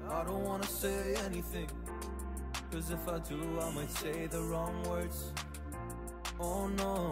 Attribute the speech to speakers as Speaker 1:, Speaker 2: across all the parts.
Speaker 1: I don't wanna say anything, 'cause if I do I might say the wrong words. Oh no.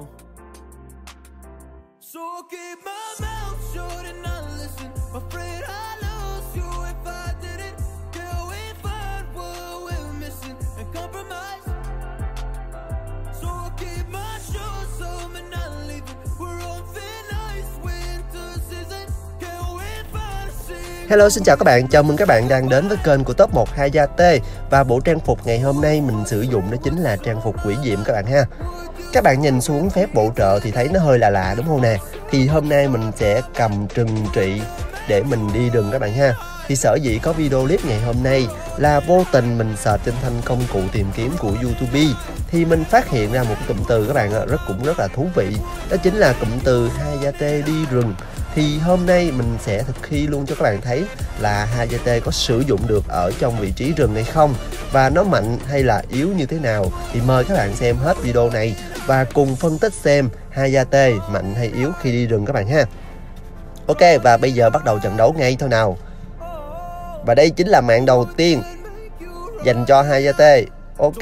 Speaker 1: So I'll keep my mouth shut and not listen. Afraid I lose you if I didn't. Till we find what we're missing and compromise. So I'll keep my shoes on and not leaving. We're on thin ice, winter season. Till we find a sea.
Speaker 2: Hello, xin chào các bạn, chào mừng các bạn đang đến với kênh của Top 1 Hayate. Và bộ trang phục ngày hôm nay mình sử dụng đó chính là trang phục quỷ diệm các bạn ha. Các bạn nhìn xuống phép bổ trợ thì thấy nó hơi lạ lạ đúng không nè? Thì hôm nay mình sẽ cầm trừng trị để mình đi rừng các bạn ha. Thì sở dĩ có video clip ngày hôm nay là vô tình mình search trên thanh công cụ tìm kiếm của YouTube thì mình phát hiện ra một cái cụm từ các bạn ạ, cũng rất là thú vị. Đó chính là cụm từ Hayate đi rừng. Thì hôm nay mình sẽ thực thi luôn cho các bạn thấy là Hayate có sử dụng được ở trong vị trí rừng hay không, và nó mạnh hay là yếu như thế nào. Thì mời các bạn xem hết video này và cùng phân tích xem Hayate mạnh hay yếu khi đi rừng các bạn ha. Ok, và bây giờ bắt đầu trận đấu ngay thôi nào. Và đây chính là mạng đầu tiên dành cho Hayate. Ok.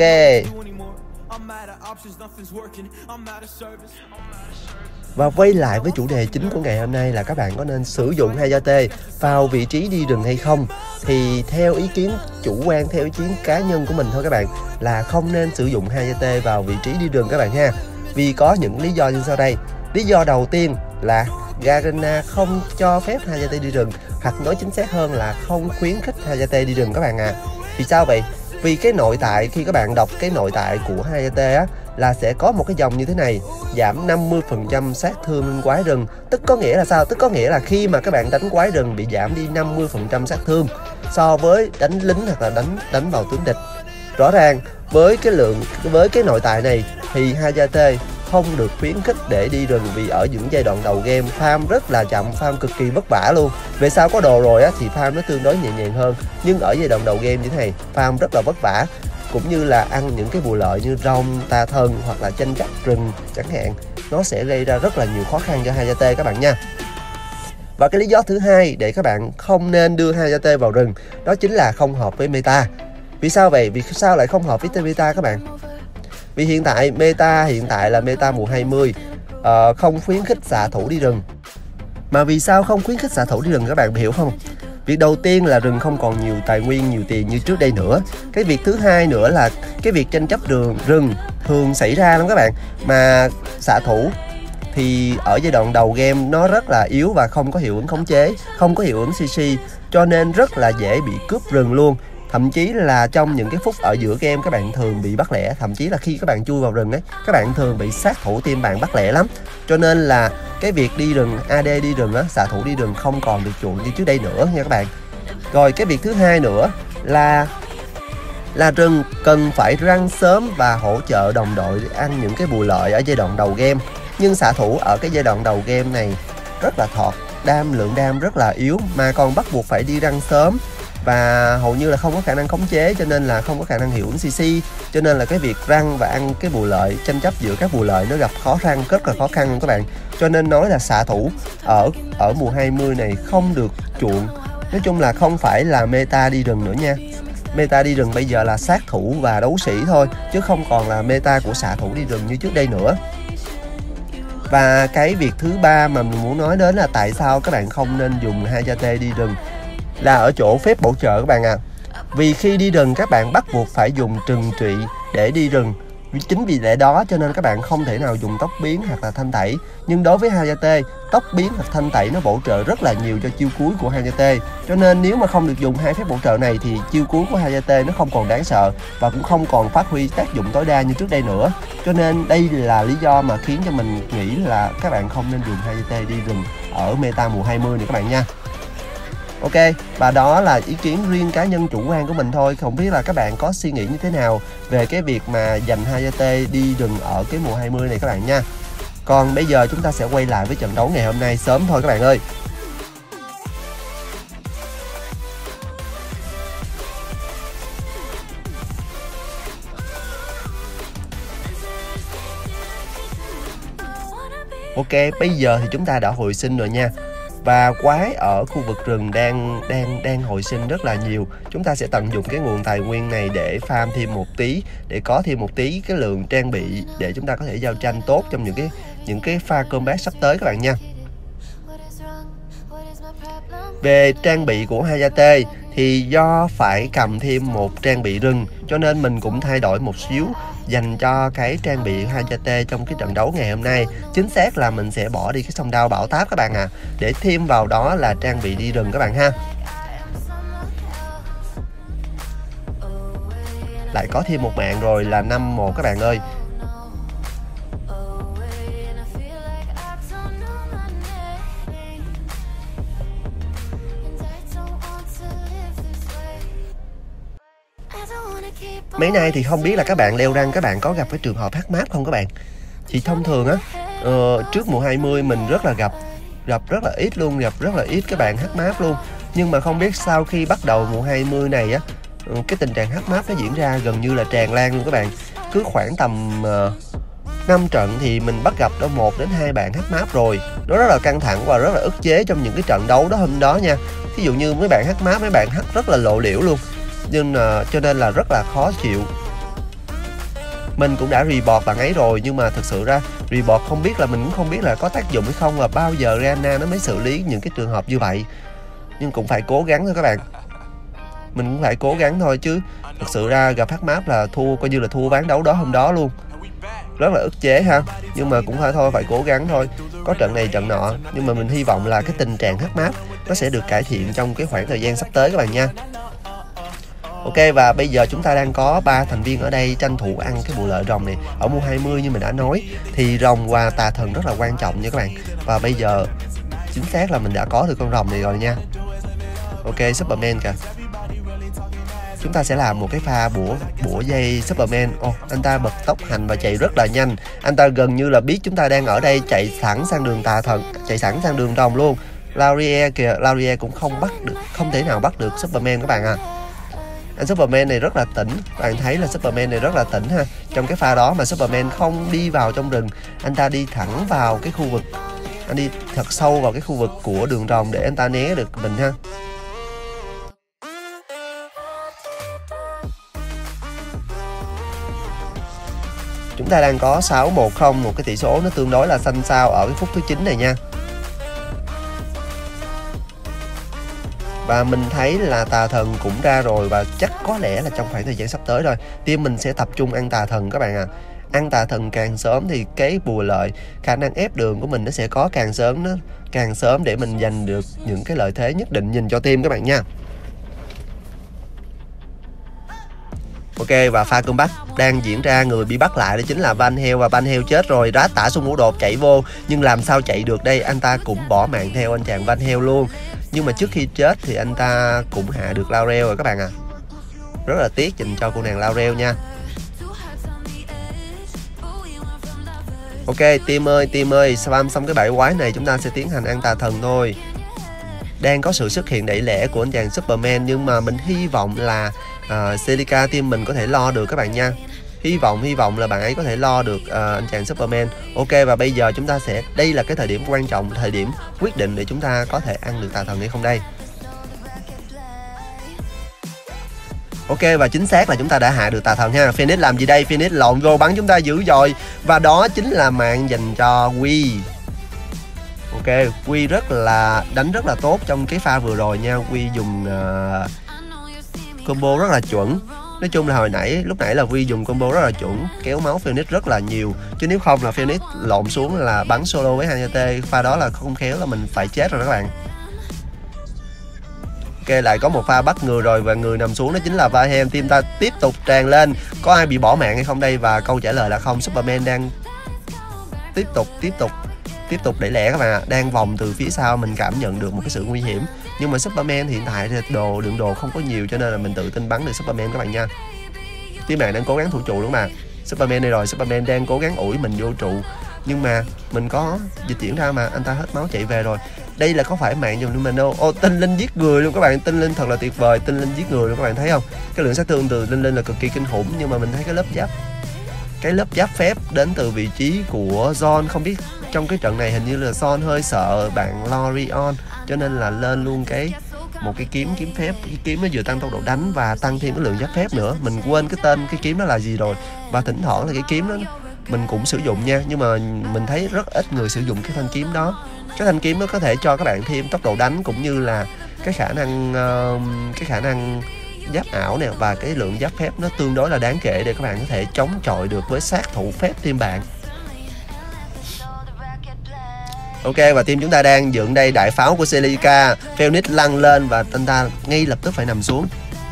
Speaker 2: Và quay lại với chủ đề chính của ngày hôm nay là các bạn có nên sử dụng Hayate vào vị trí đi rừng hay không. Thì theo ý kiến chủ quan, theo ý kiến cá nhân của mình thôi các bạn, là không nên sử dụng Hayate vào vị trí đi rừng các bạn ha. Vì có những lý do như sau đây. Lý do đầu tiên là Garena không cho phép Hayate đi rừng, hoặc nói chính xác hơn là không khuyến khích Hayate đi rừng các bạn à. Vì sao vậy? Vì cái nội tại, khi các bạn đọc cái nội tại của Hayate á, là sẽ có một cái dòng như thế này: giảm 50% sát thương lên quái rừng. Tức có nghĩa là sao? Tức có nghĩa là khi mà các bạn đánh quái rừng bị giảm đi 50% sát thương so với đánh lính hoặc là đánh vào tướng địch. Rõ ràng với cái nội tại này thì Hayate không được khuyến khích để đi rừng, vì ở những giai đoạn đầu game farm rất là chậm, farm cực kỳ vất vả luôn. Về sau có đồ rồi á thì farm nó tương đối nhẹ nhàng hơn, nhưng ở giai đoạn đầu game như thế này farm rất là vất vả, cũng như là ăn những cái bùa lợi như rong, ta thân hoặc là tranh chấp rừng chẳng hạn, nó sẽ gây ra rất là nhiều khó khăn cho Hayate các bạn nha. Và cái lý do thứ hai để các bạn không nên đưa Hayate vào rừng đó chính là không hợp với meta. Vì sao vậy? Vì sao lại không hợp với meta các bạn? Vì hiện tại là meta mùa 20, không khuyến khích xạ thủ đi rừng. Mà vì sao không khuyến khích xạ thủ đi rừng các bạn hiểu không? Việc đầu tiên là rừng không còn nhiều tài nguyên, nhiều tiền như trước đây nữa. Cái việc thứ hai nữa là cái việc tranh chấp rừng thường xảy ra lắm các bạn. Mà xạ thủ thì ở giai đoạn đầu game nó rất là yếu và không có hiệu ứng khống chế, không có hiệu ứng CC, cho nên rất là dễ bị cướp rừng luôn. Thậm chí là trong những cái phút ở giữa game các bạn thường bị bắt lẻ. Thậm chí là khi các bạn chui vào rừng ấy, các bạn thường bị sát thủ team bạn bắt lẻ lắm. Cho nên là cái việc đi rừng, AD đi rừng á, xạ thủ đi rừng không còn được chuộng như trước đây nữa nha các bạn. Rồi cái việc thứ hai nữa là rừng cần phải răng sớm và hỗ trợ đồng đội để ăn những cái bùa lợi ở giai đoạn đầu game. Nhưng xạ thủ ở cái giai đoạn đầu game này rất là thọt, lượng đam rất là yếu, mà còn bắt buộc phải đi răng sớm và hầu như là không có khả năng khống chế, cho nên là không có khả năng hiệu ứng CC, cho nên là cái việc răng và ăn cái bùa lợi, tranh chấp giữa các bùa lợi nó gặp rất là khó khăn các bạn. Cho nên nói là xạ thủ ở mùa 20 này không được chuộng. Nói chung là không phải là meta đi rừng nữa nha. Meta đi rừng bây giờ là sát thủ và đấu sĩ thôi, chứ không còn là meta của xạ thủ đi rừng như trước đây nữa. Và cái việc thứ ba mà mình muốn nói đến là tại sao các bạn không nên dùng Hayate đi rừng là ở chỗ phép bổ trợ các bạn à. Vì khi đi rừng các bạn bắt buộc phải dùng trừng trị để đi rừng. Chính vì lẽ đó cho nên các bạn không thể nào dùng tốc biến hoặc là thanh tẩy. Nhưng đối với Hayate, tốc biến hoặc thanh tẩy nó bổ trợ rất là nhiều cho chiêu cuối của Hayate. Cho nên nếu mà không được dùng hai phép bổ trợ này thì chiêu cuối của Hayate nó không còn đáng sợ và cũng không còn phát huy tác dụng tối đa như trước đây nữa. Cho nên đây là lý do mà khiến cho mình nghĩ là các bạn không nên dùng Hayate đi rừng ở meta mùa 20 này các bạn nha. Ok, và đó là ý kiến riêng cá nhân chủ quan của mình thôi. Không biết là các bạn có suy nghĩ như thế nào về cái việc mà dành Hayate đi rừng ở cái mùa 20 này các bạn nha. Còn bây giờ chúng ta sẽ quay lại với trận đấu ngày hôm nay sớm thôi các bạn ơi. Ok, bây giờ thì chúng ta đã hồi sinh rồi nha. Và quái ở khu vực rừng đang hồi sinh rất là nhiều. Chúng ta sẽ tận dụng cái nguồn tài nguyên này để farm thêm một tí, để có thêm một tí cái lượng trang bị để chúng ta có thể giao tranh tốt trong những cái pha combat sắp tới các bạn nha. Về trang bị của Hayate thì do phải cầm thêm một trang bị rừng cho nên mình cũng thay đổi một xíu dành cho cái trang bị Hayate trong cái trận đấu ngày hôm nay. Chính xác là mình sẽ bỏ đi cái song đao bảo táp các bạn à, để thêm vào đó là trang bị đi rừng các bạn ha. Lại có thêm một mạng rồi là 5-1 các bạn ơi. Mấy nay thì không biết là các bạn leo rank các bạn có gặp cái trường hợp hack map không các bạn? Thì thông thường á, trước mùa 20 mình rất là gặp rất là ít luôn, gặp rất là ít các bạn hack map luôn. Nhưng mà không biết sau khi bắt đầu mùa 20 này á, cái tình trạng hack map nó diễn ra gần như là tràn lan luôn các bạn. Cứ khoảng tầm 5 trận thì mình bắt gặp đó 1 đến 2 bạn hack map rồi. Nó rất là căng thẳng và rất là ức chế trong những cái trận đấu đó hôm đó nha. Ví dụ như mấy bạn hack map, mấy bạn hack rất là lộ liễu luôn. Nhưng cho nên là rất là khó chịu. Mình cũng đã report bạn ấy rồi, nhưng mà thực sự ra report không biết là mình cũng không biết là có tác dụng hay không, và bao giờ Rihanna nó mới xử lý những cái trường hợp như vậy. Nhưng cũng phải cố gắng thôi các bạn. Mình cũng phải cố gắng thôi chứ thực sự ra gặp hack map là thua, coi như là thua ván đấu đó hôm đó luôn. Rất là ức chế ha. Nhưng mà cũng phải thôi, phải cố gắng thôi. Có trận này trận nọ. Nhưng mà mình hy vọng là cái tình trạng hack map nó sẽ được cải thiện trong cái khoảng thời gian sắp tới các bạn nha. Ok, và bây giờ chúng ta đang có 3 thành viên ở đây tranh thủ ăn cái bộ lợi rồng này. Ở mùa 20 như mình đã nói thì rồng và tà thần rất là quan trọng nha các bạn. Và bây giờ chính xác là mình đã có được con rồng này rồi nha. Ok, Superman kìa. Chúng ta sẽ làm một cái pha bủa dây Superman. Anh ta bật tốc hành và chạy rất là nhanh. Anh ta gần như là biết chúng ta đang ở đây, chạy sẵn sang đường tà thần, chạy sẵn sang đường rồng luôn. Laurier kìa, Laurier cũng không thể nào bắt được Superman các bạn à. Anh Superman này rất là tỉnh. Bạn thấy là Superman này rất là tỉnh ha. Trong cái pha đó mà Superman không đi vào trong rừng, anh ta đi thẳng vào cái khu vực, anh đi thật sâu vào cái khu vực của đường rồng để anh ta né được mình ha. Chúng ta đang có 6-1-0, một cái tỷ số nó tương đối là xanh xao ở cái phút thứ 9 này nha. Và mình thấy là tà thần cũng ra rồi, và chắc có lẽ là trong khoảng thời gian sắp tới rồi team mình sẽ tập trung ăn tà thần các bạn à. Ăn tà thần càng sớm thì cái bùa lợi, khả năng ép đường của mình nó sẽ có càng sớm để mình giành được những cái lợi thế nhất định nhìn cho team các bạn nha. Ok, và pha comeback đang diễn ra, người bị bắt lại đó chính là Van Hell, và Van Hell chết rồi. Rát tả sung ngũ đột chạy vô, nhưng làm sao chạy được đây, anh ta cũng bỏ mạng theo anh chàng Van Hell luôn. Nhưng mà trước khi chết thì anh ta cũng hạ được Laurel rồi các bạn à. Rất là tiếc dành cho cô nàng Laurel nha. Ok, team ơi, spam xong cái bãi quái này chúng ta sẽ tiến hành ăn tà thần thôi. Đang có sự xuất hiện đẩy lẻ của anh chàng Superman, nhưng mà mình hy vọng là Celica team mình có thể lo được các bạn nha. Hy vọng là bạn ấy có thể lo được anh chàng Superman. Ok, và bây giờ chúng ta sẽ, đây là cái thời điểm quan trọng, thời điểm quyết định để chúng ta có thể ăn được tà thần hay không đây. Ok, và chính xác là chúng ta đã hạ được tà thần ha. Phoenix làm gì đây? Phoenix lộn vô bắn chúng ta dữ dội, và đó chính là mạng dành cho Quy. Ok, Quy đánh rất là tốt trong cái pha vừa rồi nha. Quy dùng combo rất là chuẩn. Nói chung là lúc nãy là Quy dùng combo rất là chuẩn, kéo máu Phoenix rất là nhiều. Chứ nếu không là Phoenix lộn xuống là bắn solo với Hayate, pha đó là không khéo là mình phải chết rồi các bạn. Ok, lại có một pha bắt người rồi, và người nằm xuống đó chính là Valheim. Team ta tiếp tục tràn lên. Có ai bị bỏ mạng hay không đây? Và câu trả lời là không. Superman đang tiếp tục đẩy lẻ các bạn ạ. Đang vòng từ phía sau, mình cảm nhận được một cái sự nguy hiểm. Nhưng mà Superman hiện tại thì lượng đồ không có nhiều, cho nên là mình tự tin bắn được Superman các bạn nha. Team bạn đang cố gắng thủ trụ đúng mà. Superman đây rồi, Superman đang cố gắng ủi mình vô trụ, nhưng mà mình có dịch chuyển ra mà anh ta hết máu chạy về rồi. Đây là có phải mạng dùng của mình đâu. Tinh linh giết người luôn các bạn, tinh linh thật là tuyệt vời, tinh linh giết người luôn các bạn thấy không? Cái lượng sát thương từ tinh linh là cực kỳ kinh khủng, nhưng mà mình thấy cái lớp giáp phép đến từ vị trí của John không biết trong cái trận này hình như là Son hơi sợ bạn Lorion, cho nên là lên luôn một cái kiếm phép. Cái kiếm nó vừa tăng tốc độ đánh và tăng thêm cái lượng giáp phép nữa. Mình quên cái tên cái kiếm đó là gì rồi. Và thỉnh thoảng là cái kiếm đó mình cũng sử dụng nha, nhưng mà mình thấy rất ít người sử dụng cái thanh kiếm đó. Cái thanh kiếm nó có thể cho các bạn thêm tốc độ đánh cũng như là cái khả năng giáp ảo nè, và cái lượng giáp phép nó tương đối là đáng kể để các bạn có thể chống chọi được với sát thủ phép team bạn. Ok, và team chúng ta đang dựng đây đại pháo của Celica. Phoenix lăn lên và anh ta ngay lập tức phải nằm xuống.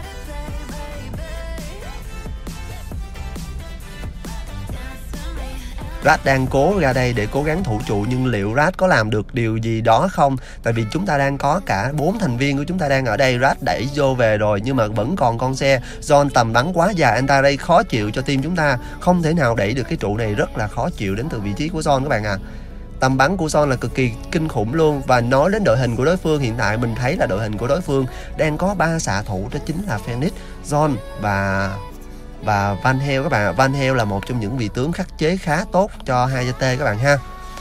Speaker 2: Rat đang cố ra đây để cố gắng thủ trụ, nhưng liệu Rat có làm được điều gì đó không? Tại vì chúng ta đang có cả 4 thành viên của chúng ta đang ở đây. Rat đẩy vô về rồi nhưng mà vẫn còn con xe. John tầm bắn quá dài, anh ta đây khó chịu cho team chúng ta. Không thể nào đẩy được cái trụ này, rất là khó chịu đến từ vị trí của John các bạn à. Tầm bắn của Son là cực kỳ kinh khủng luôn. Và nói đến đội hình của đối phương, hiện tại mình thấy là đội hình của đối phương đang có 3 xạ thủ, đó chính là Phoenix, John và Van Hell các bạn. Van Hell là một trong những vị tướng khắc chế khá tốt cho Hayate các bạn ha.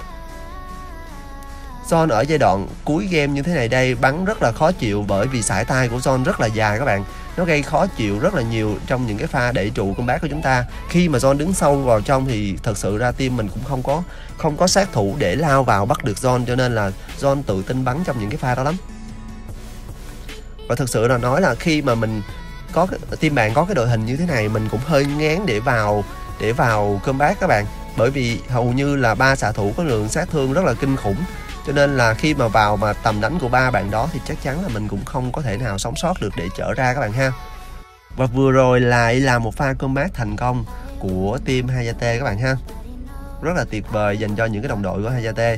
Speaker 2: Son ở giai đoạn cuối game như thế này đây bắn rất là khó chịu, bởi vì sải tay của Son rất là dài các bạn. Nó gây khó chịu rất là nhiều trong những cái pha đẩy trụ combat của chúng ta. Khi mà Son đứng sâu vào trong thì thật sự ra team mình cũng không có sát thủ để lao vào bắt được Son, cho nên là Son tự tin bắn trong những cái pha đó lắm. Và thực sự là nói là khi mà mình có team bạn có cái đội hình như thế này, mình cũng hơi ngán để vào combat các bạn, bởi vì hầu như là 3 xạ thủ có lượng sát thương rất là kinh khủng, cho nên là khi mà vào mà tầm đánh của 3 bạn đó thì chắc chắn là mình cũng không có thể nào sống sót được để trở ra các bạn ha. Và vừa rồi lại là một pha combat thành công của team Hayate các bạn ha, rất là tuyệt vời dành cho những cái đồng đội của Hayate.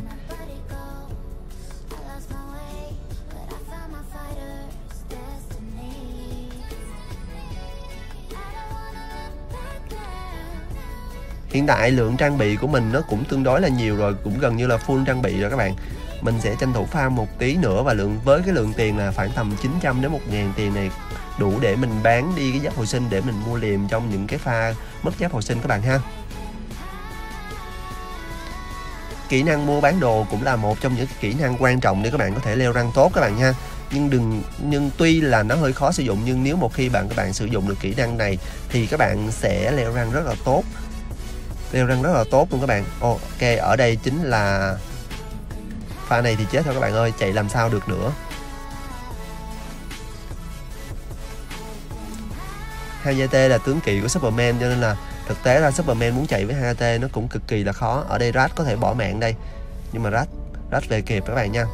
Speaker 2: Hiện tại lượng trang bị của mình nó cũng tương đối là nhiều rồi, cũng gần như là full trang bị rồi các bạn. Mình sẽ tranh thủ farm một tí nữa, và với cái lượng tiền là khoảng tầm 900 đến 1000 tiền này đủ để mình bán đi cái giáp hồi sinh để mình mua liềm trong những cái pha mất giáp hồi sinh các bạn ha. Kỹ năng mua bán đồ cũng là một trong những cái kỹ năng quan trọng để các bạn có thể leo rank tốt các bạn ha. Nhưng tuy là nó hơi khó sử dụng, nhưng nếu một khi các bạn sử dụng được kỹ năng này thì các bạn sẽ leo rank rất là tốt. Leo rank rất là tốt luôn các bạn. Ok, ở đây chính là pha này thì chết thôi các bạn ơi, chạy làm sao được nữa. Hayate là tướng kỵ của Superman, cho nên là thực tế là Superman muốn chạy với Hayate nó cũng cực kỳ là khó. Ở đây Rat có thể bỏ mạng đây, nhưng mà Rat về kịp các bạn nha.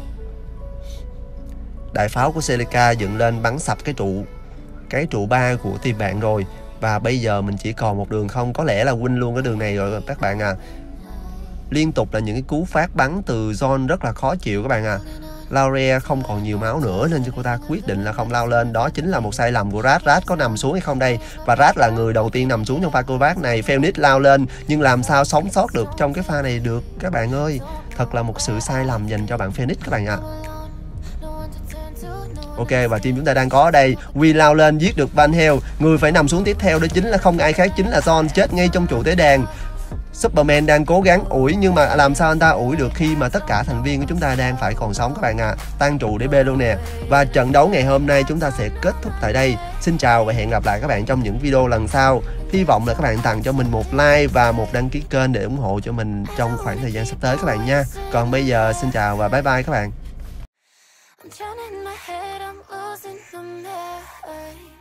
Speaker 2: Đại pháo của Celica dựng lên bắn sập cái trụ 3 của team bạn rồi. Và bây giờ mình chỉ còn một đường không, có lẽ là win luôn cái đường này rồi các bạn à. Liên tục là những cái cú phát bắn từ John rất là khó chịu các bạn à. Lauria không còn nhiều máu nữa nên cô ta quyết định là không lao lên. Đó chính là một sai lầm của Rat. Rat có nằm xuống hay không đây? Và Rat là người đầu tiên nằm xuống trong pha combat này. Phoenix lao lên nhưng làm sao sống sót được trong cái pha này được các bạn ơi. Thật là một sự sai lầm dành cho bạn Phoenix các bạn ạ. Ok, và team chúng ta đang có ở đây. Quy lao lên giết được Van Hell. Người phải nằm xuống tiếp theo đó chính là không ai khác, chính là John, chết ngay trong trụ tế đàn. Superman đang cố gắng ủi, nhưng mà làm sao anh ta ủi được khi mà tất cả thành viên của chúng ta đang phải còn sống các bạn ạ. Tan trụ để bê luôn nè. Và trận đấu ngày hôm nay chúng ta sẽ kết thúc tại đây. Xin chào và hẹn gặp lại các bạn trong những video lần sau. Hy vọng là các bạn tặng cho mình một like và một đăng ký kênh để ủng hộ cho mình trong khoảng thời gian sắp tới các bạn nha. Còn bây giờ xin chào và bye bye các bạn.
Speaker 1: I'm drowning in my head, I'm losing the mind.